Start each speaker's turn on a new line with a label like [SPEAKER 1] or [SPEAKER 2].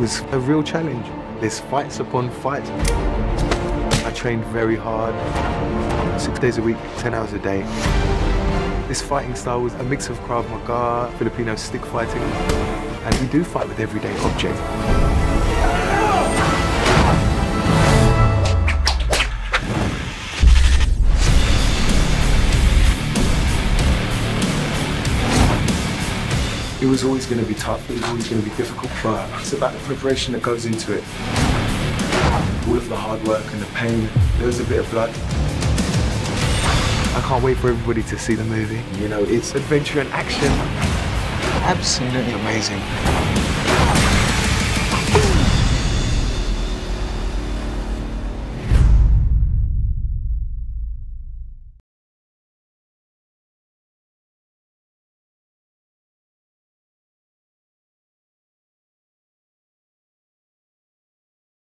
[SPEAKER 1] was a real challenge. There's fights upon fights. I trained very hard, 6 days a week, 10 hours a day. This fighting style was a mix of Krav Maga, Filipino stick fighting, and we do fight with everyday objects. It was always going to be tough, it was always going to be difficult, but it's about the preparation that goes into it. All of the hard work and the pain, there was a bit of blood. I can't wait for everybody to see the movie. You know, it's adventure and action.
[SPEAKER 2] Absolutely amazing.